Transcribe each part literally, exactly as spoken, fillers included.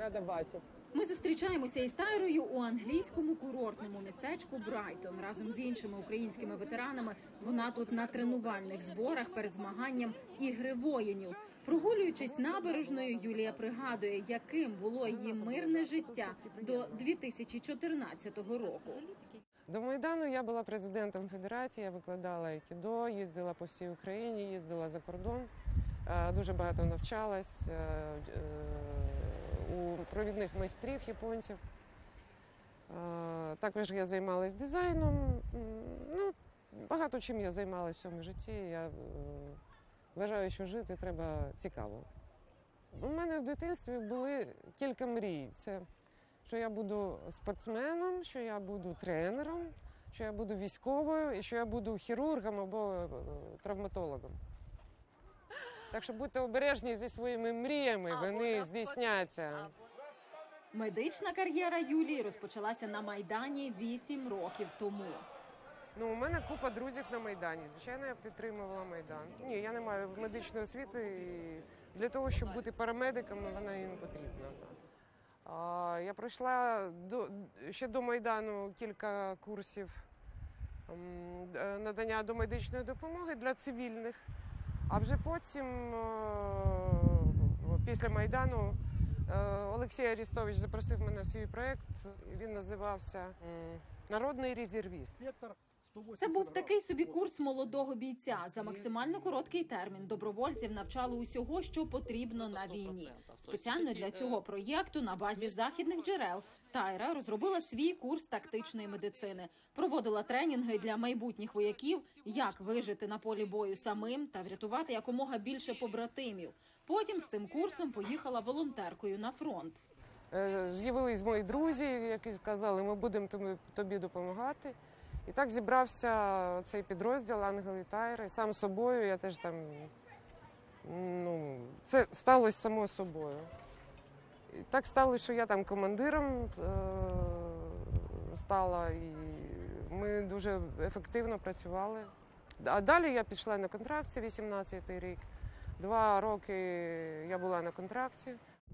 рада бачити. Ми зустрічаємося із Тайрою у англійському курортному містечку Брайтон. Разом з іншими українськими ветеранами вона тут на тренувальних зборах перед змаганням «Ігри воїнів». Прогулюючись набережною, Юлія пригадує, яким було її мирне життя до дві тисячі чотирнадцятого року. До Майдану я була президентом федерації, я викладала айкідо, їздила по всій Україні, їздила за кордон, дуже багато навчалась у провідних майстрів японців. Також я займалась дизайном. Ну, багато чим я займалась в цьому житті. Я вважаю, що жити треба цікаво. У мене в дитинстві були кілька мрій. Це що я буду спортсменом, що я буду тренером, що я буду військовою і що я буду хірургом або травматологом. Так що будьте обережні зі своїми мріями, вони здійсняться. Медична кар'єра Юлії розпочалася на Майдані вісім років тому. Ну, у мене купа друзів на Майдані. Звичайно, я підтримувала Майдан. Ні, я не маю медичної освіти, і для того, щоб бути парамедиком, вона їм потрібна. А, я пройшла до, ще до Майдану кілька курсів надання домедичної допомоги для цивільних. А вже потім, після Майдану, Олексій Арістович запросив мене в свій проєкт. Він називався «Народний резервіст». Це був такий собі курс молодого бійця. За максимально короткий термін добровольців навчали усього, що потрібно на війні. Спеціально для цього проєкту на базі західних джерел Тайра розробила свій курс тактичної медицини. Проводила тренінги для майбутніх вояків, як вижити на полі бою самим та врятувати якомога більше побратимів. Потім з цим курсом поїхала волонтеркою на фронт. З'явились мої друзі, які сказали, ми будемо тобі допомагати. І так зібрався цей підрозділ «Ангели Тайри». Сам собою, я теж там, ну, це сталося само собою. І так сталося, що я там командиром е- стала, і ми дуже ефективно працювали. А далі я пішла на контракт, це вісімнадцятий рік. Два роки я була на контракті.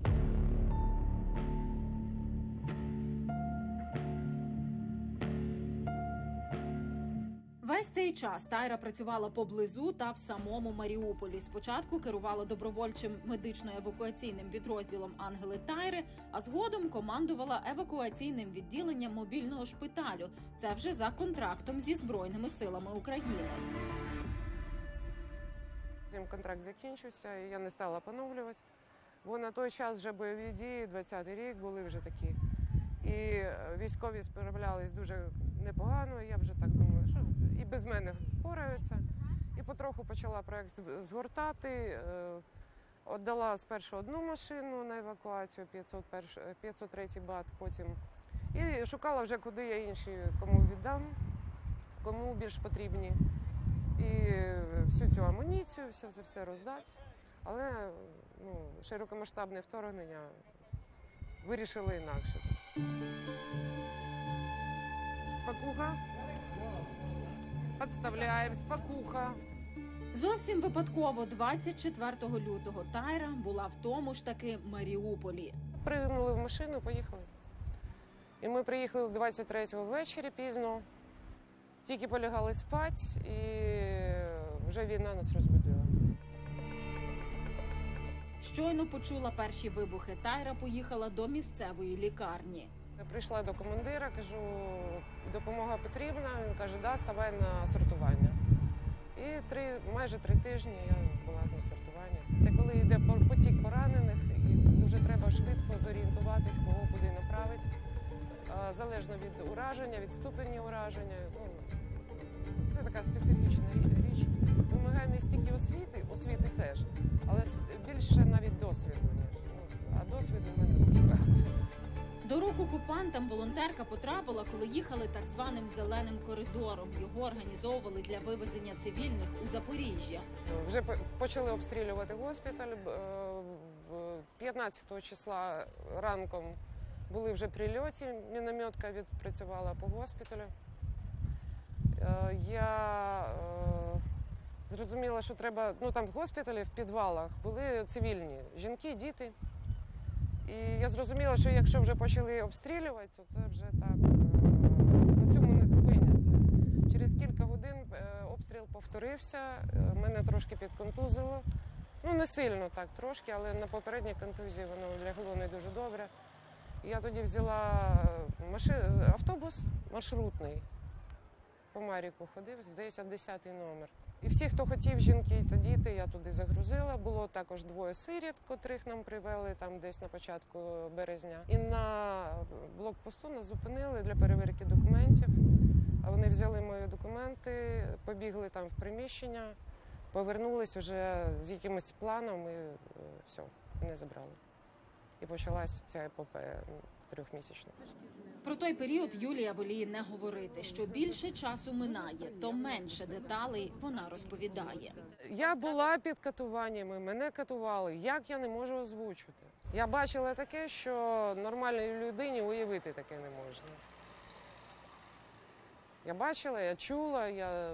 Весь цей час Тайра працювала поблизу та в самому Маріуполі. Спочатку керувала добровольчим медично-евакуаційним підрозділом «Ангели Тайри», а згодом командувала евакуаційним відділенням мобільного шпиталю. Це вже за контрактом зі Збройними силами України. Цим контракт закінчився, і я не стала поновлювати, бо на той час вже бойові дії, двадцятий рік, були вже такі. І військові справлялись дуже непогано, і я вже так думаю, що і без мене впораються. І потроху почала проєкт згортати, віддала спершу одну машину на евакуацію, п'ятсот третій бат, потім. І шукала вже, куди я інші, кому віддам, кому більш потрібні. І всю цю амуніцію, все, все, все роздати. Але ну, широкомасштабне вторгнення вирішили інакше. Спокуха. Підставляємо. Спокуха. Зовсім випадково двадцять четвертого лютого Тайра була в тому ж таки Маріуполі. Пригнули в машину, поїхали. І ми приїхали двадцять третього ввечері пізно. Тільки полягали спати, і вже війна нас розбудила. Щойно почула перші вибухи, Тайра поїхала до місцевої лікарні. Я прийшла до командира, кажу, допомога потрібна. Він каже, да, ставай на сортування. І три, майже три тижні я була на сортуванні. Це коли йде потік поранених, і дуже треба швидко зорієнтуватись, кого куди направити. Залежно від ураження, від ступені ураження. Ну, це така специфічна річ. Вимагає не стільки освіти, освіти теж, але більше навіть досвіду. А досвіду в мене дуже багато. До рук окупантам волонтерка потрапила, коли їхали так званим «зеленим коридором». Його організовували для вивезення цивільних у Запоріжжя. Вже почали обстрілювати госпіталь. п'ятнадцятого числа ранком були вже прильоти, мінометка відпрацювала по госпіталю. Я зрозуміла, що треба, ну там в госпіталі, в підвалах були цивільні жінки, діти. І я зрозуміла, що якщо вже почали обстрілювати, то це вже так, на цьому не зупиняться. Через кілька годин обстріл повторився, мене трошки підконтузило. Ну, не сильно так трошки, але на попередній контузії воно лягло не дуже добре. Я тоді взяла машин... автобус маршрутний, по Маріку ходив, здається, десятий номер. І всі, хто хотів, жінки та діти, я туди загрузила. Було також двоє сиріт, котрих нам привели там десь на початку березня. І на блокпосту нас зупинили для перевірки документів. Вони взяли мої документи, побігли там в приміщення, повернулись уже з якимось планом і все, мене забрали. І почалась ця епопея трьохмісячна. Про той період Юлія воліє не говорити. Що більше часу минає, то менше деталей вона розповідає. Я була під катуваннями, мене катували. Як я не можу озвучити? Я бачила таке, що нормальній людині уявити таке не можна. Я бачила, я чула, я...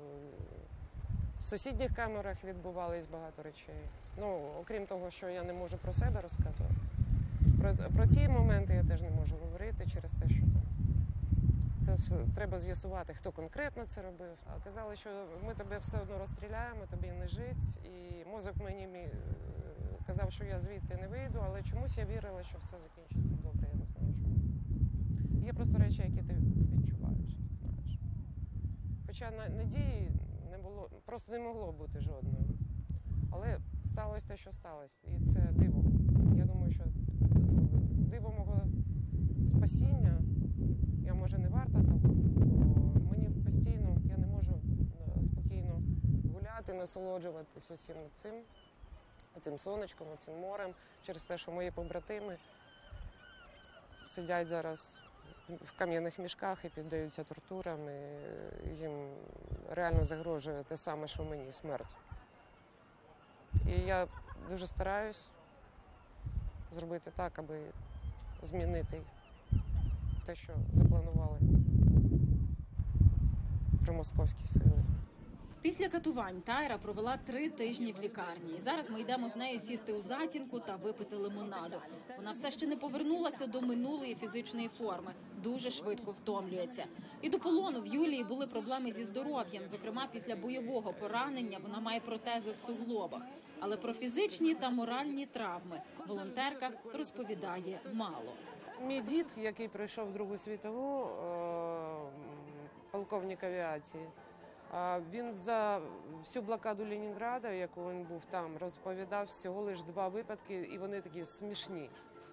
в сусідніх камерах відбувались багато речей. Ну, окрім того, що я не можу про себе розказувати. Про, про ті моменти я теж не можу говорити через те, що там це все, треба з'ясувати, хто конкретно це робив. А казали, що ми тебе все одно розстріляємо, тобі не жить. І мозок мені мій, казав, що я звідти не вийду, але чомусь я вірила, що все закінчиться добре, я не знаю чому. Є просто речі, які ти відчуваєш, ти знаєш. Хоча надії не було, просто не могло бути жодної. Але сталося те, що сталося. І це диво. Я думаю, що диво мого спасіння, я, може, не варта того, бо мені постійно, я не можу спокійно гуляти, насолоджуватись усім цим, цим сонечком, цим морем, через те, що мої побратими сидять зараз в кам'яних мішках і піддаються тортурам, і їм реально загрожує те саме, що мені, смерть. І я дуже стараюсь зробити так, аби змінити те, що запланували промосковські сили. Після катувань Тайра провела три тижні в лікарні. Зараз ми йдемо з нею сісти у затінку та випити лимонаду. Вона все ще не повернулася до минулої фізичної форми. Дуже швидко втомлюється. І до полону в Юлії були проблеми зі здоров'ям. Зокрема, після бойового поранення вона має протези в суглобах. Але про фізичні та моральні травми волонтерка розповідає мало. Мій дід, який пройшов Другу світову, полковник авіації, він за всю блокаду Ленінграда, яку він був там, розповідав всього лише два випадки, і вони такі смішні.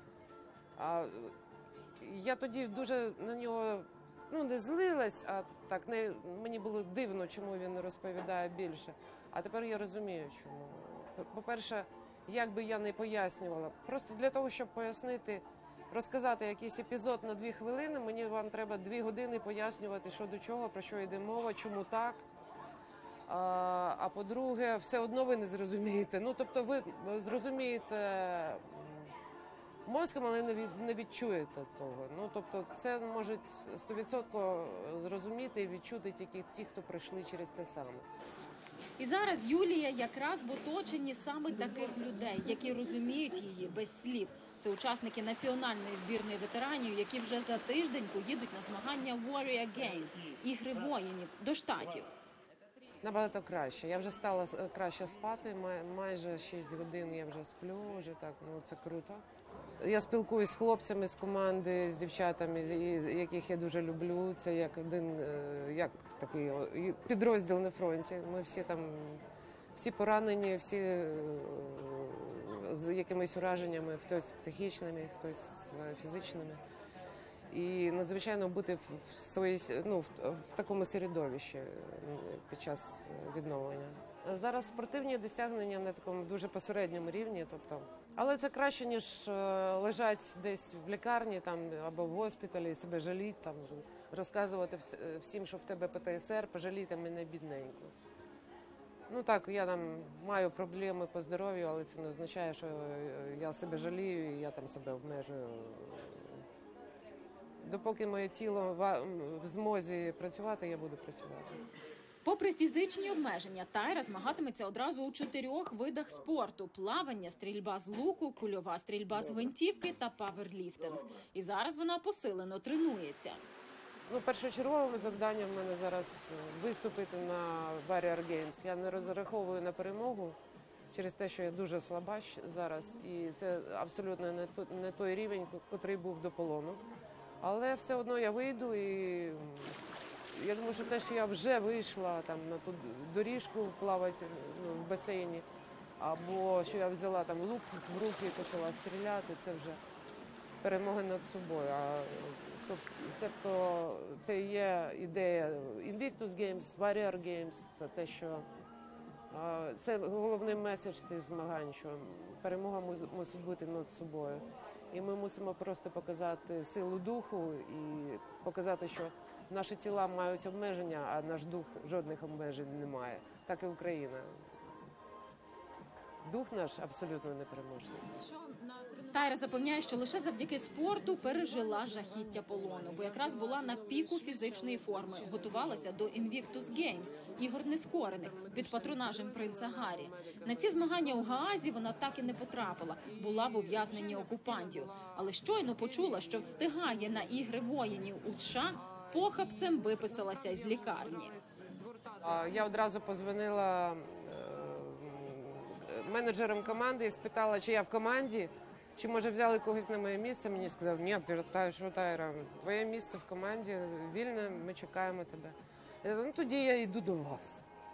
Я тоді дуже на нього, ну, не злилась, а так, не, мені було дивно, чому він не розповідає більше. А тепер я розумію, чому. По-перше, як би я не пояснювала, просто для того, щоб пояснити, розказати якийсь епізод на дві хвилини, мені вам треба дві години пояснювати, що до чого, про що йде мова, чому так. А, а по-друге, все одно ви не зрозумієте. Ну, тобто ви зрозумієте мозком, але не, від, не відчуєте цього. Ну, тобто це можуть сто відсотків зрозуміти і відчути тільки ті, хто пройшли через те саме. І зараз Юлія якраз в оточенні саме таких людей, які розуміють її без слів. Це учасники національної збірної ветеранів, які вже за тиждень поїдуть на змагання Warrior Games – ігри воїнів до Штатів. Набагато краще. Я вже стала краще спати, май, майже шість годин я вже сплю, вже так, ну це круто. Я спілкуюсь з хлопцями з команди, з дівчатами, яких я дуже люблю. Це як один, як такий підрозділ на фронті. Ми всі там, всі поранені, всі з якимись ураженнями, хтось психічними, хтось фізичними. І надзвичайно бути в своїй, ну, в такому середовищі під час відновлення. Зараз спортивні досягнення на такому дуже посередньому рівні, тобто, але це краще, ніж лежать десь в лікарні там або в госпіталі, себе жаліти, там розказувати всім, що в тебе Пе Те Ес Ер, пожалійте мене бідненько. Ну так, я там маю проблеми по здоров'ю, але це не означає, що я себе жалію і я там себе обмежую. Допоки моє тіло в змозі працювати, я буду працювати. Попри фізичні обмеження, Тайра змагатиметься одразу у чотирьох видах спорту – плавання, стрільба з луку, кульова стрільба з гвинтівки та паверліфтинг. І зараз вона посилено тренується. Ну, першочерговим завданням в мене зараз виступити на Warrior Games. Я не розраховую на перемогу через те, що я дуже слаба щ- зараз. І це абсолютно не то- не той рівень, котрий був до полону. Але все одно я вийду і я думаю, що те, що я вже вийшла там на ту доріжку плавати ну, в басейні, або що я взяла там лук в руки і почала стріляти, це вже перемога над собою. А себто це є ідея Invictus Games, Warrior Games, це те, що а, це головний меседж цих змагань, що перемога мус- мусить бути над собою. І ми мусимо просто показати силу духу і показати, що наші тіла мають обмеження, а наш дух жодних обмежень не має. Так і Україна. Дух наш абсолютно непереможний. Тайра запевняє, що лише завдяки спорту пережила жахіття полону, бо якраз була на піку фізичної форми, готувалася до Invictus Games – ігор нескорених під патронажем принца Гаррі. На ці змагання у Гаазі вона так і не потрапила, була в ув'язненні окупантів. Але щойно почула, що встигає на ігри воїнів у США, похапцем виписалася з лікарні. А, Я одразу позвонила е, менеджерам команди і спитала, чи я в команді, чи може взяли когось на моє місце. Мені сказав, ні, ти та, що, Тайра, твоє місце в команді вільне, ми чекаємо тебе. Я кажу, ну тоді я йду до вас.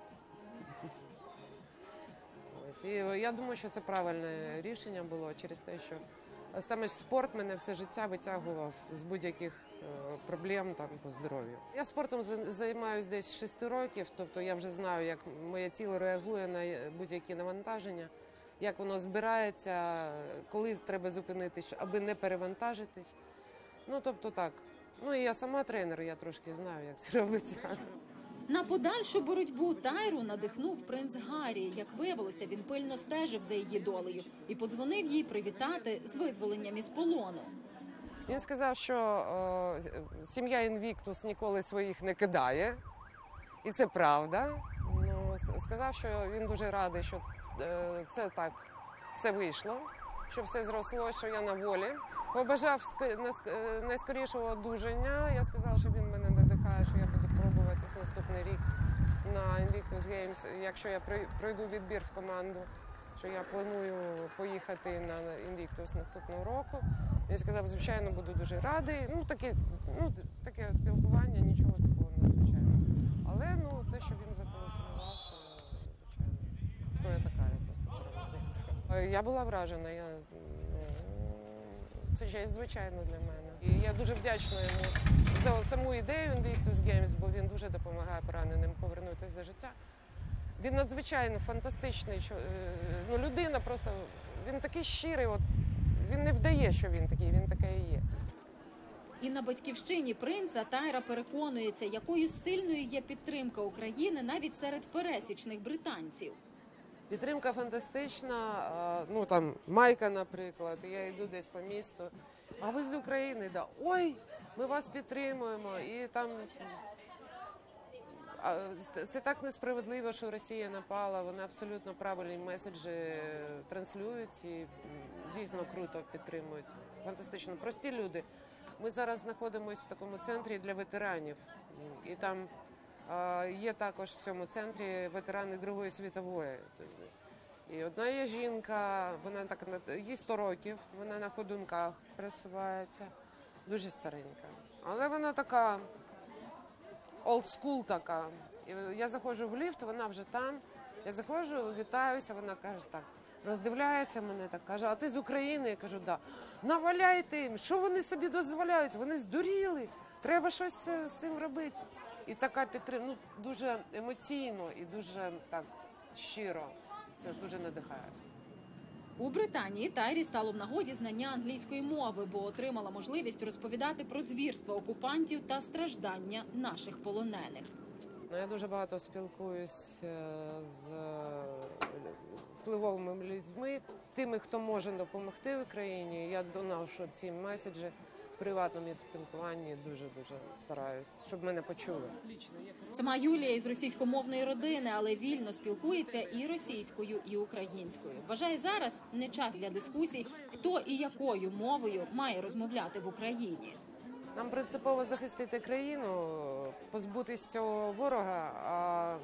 Ось, і я думаю, що це правильне рішення було через те, що саме спорт мене все життя витягував з будь-яких е, проблем там, по здоров'ю. Я спортом за- займаюся десь з шести років, тобто я вже знаю, як моє тіло реагує на будь-які навантаження, як воно збирається, коли треба зупинитись, аби не перевантажитись. Ну, тобто так. Ну і я сама тренер, я трошки знаю, як це робиться. На подальшу боротьбу Тайру надихнув принц Гаррі. Як виявилося, він пильно стежив за її долею і подзвонив їй привітати з визволенням із полону. Він сказав, що е, сім'я Інвіктус ніколи своїх не кидає, і це правда. Ну, с- сказав, що він дуже радий, що е, це так все вийшло, що все зросло, що я на волі. Побажав ск- найск- е, найскорішого одужання. Я сказала, що він мене надихає, що я буду пробуватись наступний рік на Invictus Games, якщо я прой- пройду відбір в команду, що я планую поїхати на Invictus наступного року. Він сказав, звичайно, буду дуже радий. Ну, таке, ну, таке спілкування, нічого такого надзвичайного. Але ну, те, що він зателефонував, це звичайно. Хто я така, я просто перемогла. Я була вражена. Я, ну, це честь, звичайно, для мене. І я дуже вдячна йому за саму ідею Invictus Games, бо він дуже допомагає пораненим повернутися до життя. Він надзвичайно фантастичний, що, е, ну, людина просто, він такий щирий, от, він не вдає, що він такий, він такий і є. І на батьківщині принца Тайра переконується, якою сильною є підтримка України навіть серед пересічних британців. Підтримка фантастична, а, ну там Майка, наприклад, я йду десь по місту, а ви з України, да, ой, ми вас підтримуємо, і там а, це так несправедливо, що Росія напала, вони абсолютно правильні меседжі транслюють і м, дійсно круто підтримують, фантастично, прості люди. Ми зараз знаходимося в такому центрі для ветеранів, і там а, є також в цьому центрі ветерани Другої світової. І одна є жінка, вона так на- їй сто років, вона на ходунках пересувається, дуже старенька. Але вона така old school така. І я заходжу в ліфт, вона вже там. Я заходжу, вітаюся, вона каже так, роздивляється мене, так каже, а ти з України? Я кажу, да. Наваляйте їм, що вони собі дозволяють? Вони здуріли, треба щось це- з цим робити. І така підтримка, ну, дуже емоційно і дуже так щиро. Це дуже надихає. У Британії Тайрі стало в нагоді знання англійської мови, бо отримала можливість розповідати про звірства окупантів та страждання наших полонених. Ну, я дуже багато спілкуюсь е, з е, впливовими людьми, тими, хто може допомогти Україні. Я доношу ці меседжі в приватному спілкуванні дуже-дуже стараюсь, щоб мене почули. Сама Юлія із російськомовної родини, але вільно спілкується і російською, і українською. Вважає, зараз не час для дискусій, хто і якою мовою має розмовляти в Україні. Нам принципово захистити країну, позбутись цього ворога, а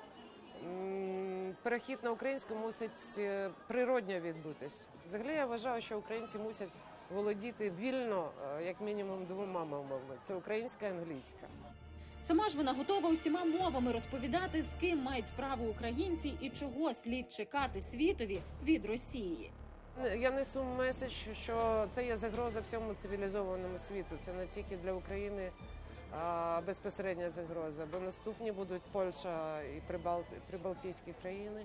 м, перехід на українську мусить е, природньо відбутись. Взагалі я вважаю, що українці мусять володіти вільно, е, як мінімум, двома мовами. Це українська і англійська. Сама ж вона готова усіма мовами розповідати, з ким мають справу українці і чого слід чекати світові від Росії. Я несу меседж, що це є загроза всьому цивілізованому світу. Це не тільки для України а безпосередня загроза, бо наступні будуть Польща і Прибалт... Прибалтійські країни.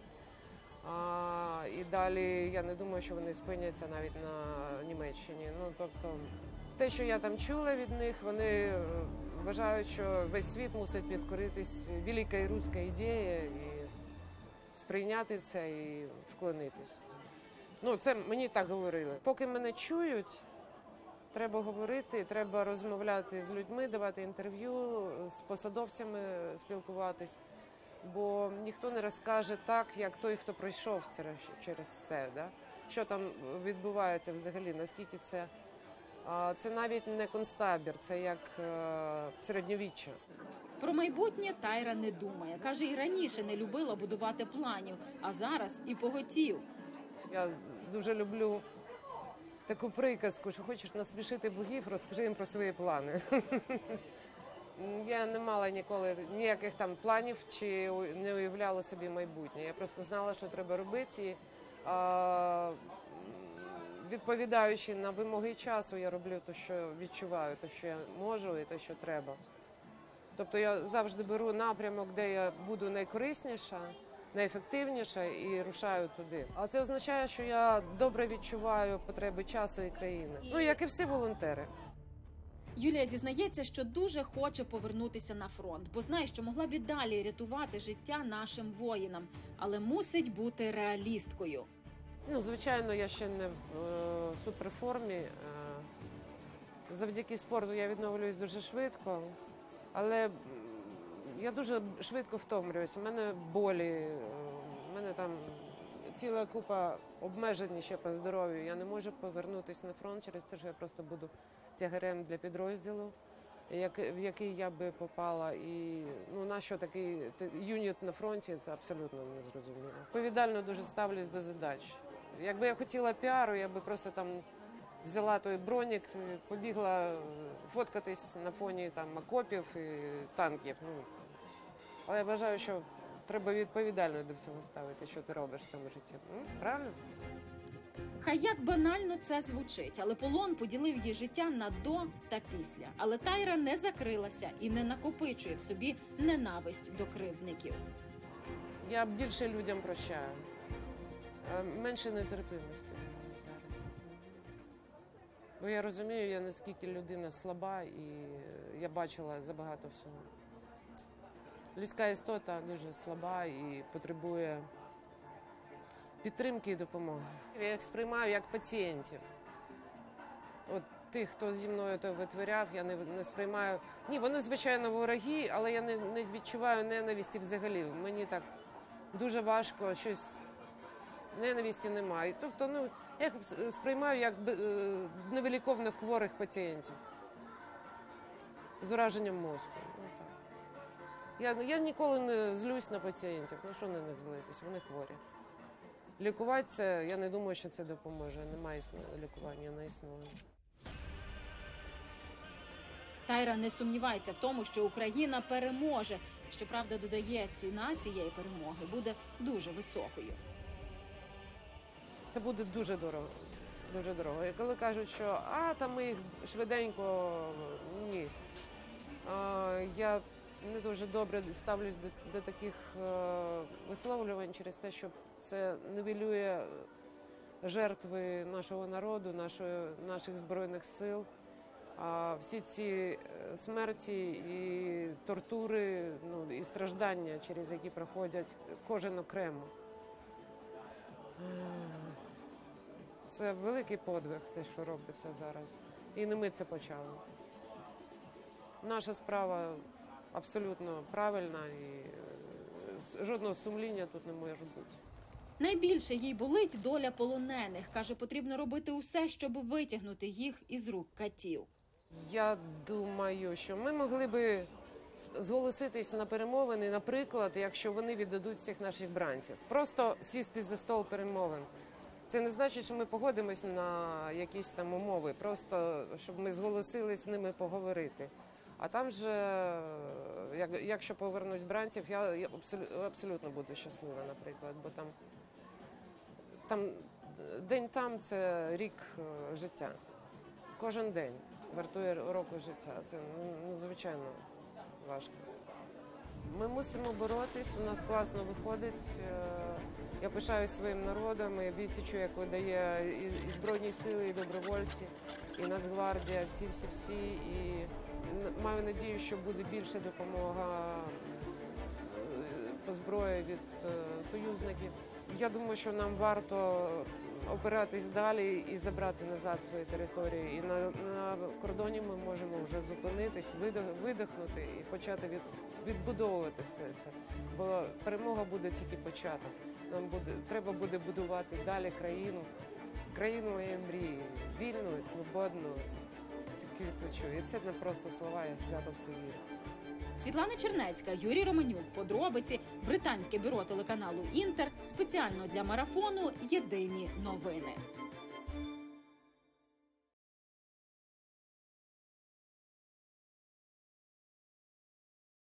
А, і далі я не думаю, що вони спиняться навіть на Німеччині. Ну, тобто, те, що я там чула від них, вони вважають, що весь світ мусить підкоритись великій руській ідеї і сприйняти це і вклонитись. Ну, це мені так говорили. Поки мене чують, треба говорити, треба розмовляти з людьми, давати інтерв'ю, з посадовцями спілкуватись, бо ніхто не розкаже так, як той, хто пройшов через це, да? Що там відбувається взагалі, наскільки це... Це навіть не концтабір, це як е, середньовіччя. Про майбутнє Тайра не думає. Каже, і раніше не любила будувати планів, а зараз і поготів. Я дуже люблю таку приказку, що хочеш насмішити богів, розкажи їм про свої плани. Я не мала ніколи ніяких там планів чи не уявляла собі майбутнє. Я просто знала, що треба робити. І, а, відповідаючи на вимоги часу, я роблю те, що відчуваю, те, що я можу і те, що треба. Тобто я завжди беру напрямок, де я буду найкорисніша, найефективніша і рушаю туди. А це означає, що я добре відчуваю потреби часу і країни. Ну, як і всі волонтери. Юлія зізнається, що дуже хоче повернутися на фронт, бо знає, що могла б і далі рятувати життя нашим воїнам, але мусить бути реалісткою. Ну, звичайно, я ще не в е, суперформі. Е, завдяки спорту я відновлююсь дуже швидко, але я дуже швидко втомлююсь. У мене болі, е, у мене там ціла купа обмежень ще по здоров'ю. Я не можу повернутися на фронт через те, що я просто буду тягарем для підрозділу, як, в який я би попала. І ну, на що такий юніт на фронті, це абсолютно незрозуміло. Відповідально дуже ставлюсь до задач. Якби я хотіла піару, я би просто там взяла той бронік, побігла фоткатись на фоні там окопів і танків. Ну, але я вважаю, що треба відповідально до всього ставити, що ти робиш в цьому житті. Ну, правильно? Хай як банально це звучить, але полон поділив її життя на до та після. Але Тайра не закрилася і не накопичує в собі ненависть до кривдників. Я більше людям прощаю. Менше нетерпимості в мене зараз. Бо я розумію, я наскільки людина слаба, і я бачила забагато всього. Людська істота дуже слаба і потребує підтримки і допомоги. Я їх сприймаю як пацієнтів. От тих, хто зі мною то витворяв, я не, не сприймаю... Ні, вони, звичайно, вороги, але я не, не відчуваю ненависті взагалі. Мені так дуже важко щось... Ненависті немає. Тобто, ну, я їх сприймаю як невиліковно хворих пацієнтів з ураженням мозку. Ну, так. Я, я ніколи не злюсь на пацієнтів. Ну, що на них злитись? Вони хворі. Лікувати це, я не думаю, що це допоможе. Немає лікування, не існує. Тайра не сумнівається в тому, що Україна переможе. Щоправда, додає, ціна цієї перемоги буде дуже високою. Це буде дуже дорого, дуже дорого. І коли кажуть, що а, там ми їх швиденько, ні. А, я не дуже добре ставлюсь до, до таких е, висловлювань через те, що це нівелює жертви нашого народу, нашої, наших Збройних сил. А всі ці смерті і тортури, ну, і страждання, через які проходять кожен окремо. Це великий подвиг, те, що робиться зараз. І не ми це почали. Наша справа абсолютно правильна і е, жодного сумління тут не може бути. Найбільше їй болить доля полонених. Каже, потрібно робити усе, щоб витягнути їх із рук катів. Я думаю, що ми могли би зголоситись на перемовини, наприклад, якщо вони віддадуть всіх наших бранців. Просто сісти за стол перемовин. Це не значить, що ми погодимось на якісь там умови, просто щоб ми зголосились з ними поговорити. А там же, як, якщо повернуть бранців, я, я абсолютно, абсолютно буду щаслива, наприклад, бо там, там день там – це рік е, життя. Кожен день вартує року життя. Це надзвичайно важко. Ми мусимо боротись, у нас класно виходить. Я пишаюсь своїм народом, я відсічу, як видає і Збройні сили, і добровольці, і Нацгвардія, всі-всі-всі. І маю надію, що буде більше допомога по зброї від союзників. Я думаю, що нам варто опиратись далі і забрати назад свої території. І на, на кордоні ми можемо вже зупинитись, видихнути і почати від, відбудовувати все це. Бо перемога буде тільки початок. Нам буде, треба буде будувати далі країну, країну моєї мрії, вільну, свободну, квітучу. І це не просто слова, я свято в це вірю. Світлана Чернецька, Юрій Романюк. Подробиці. Британське бюро телеканалу «Інтер». Спеціально для марафону «Єдині новини».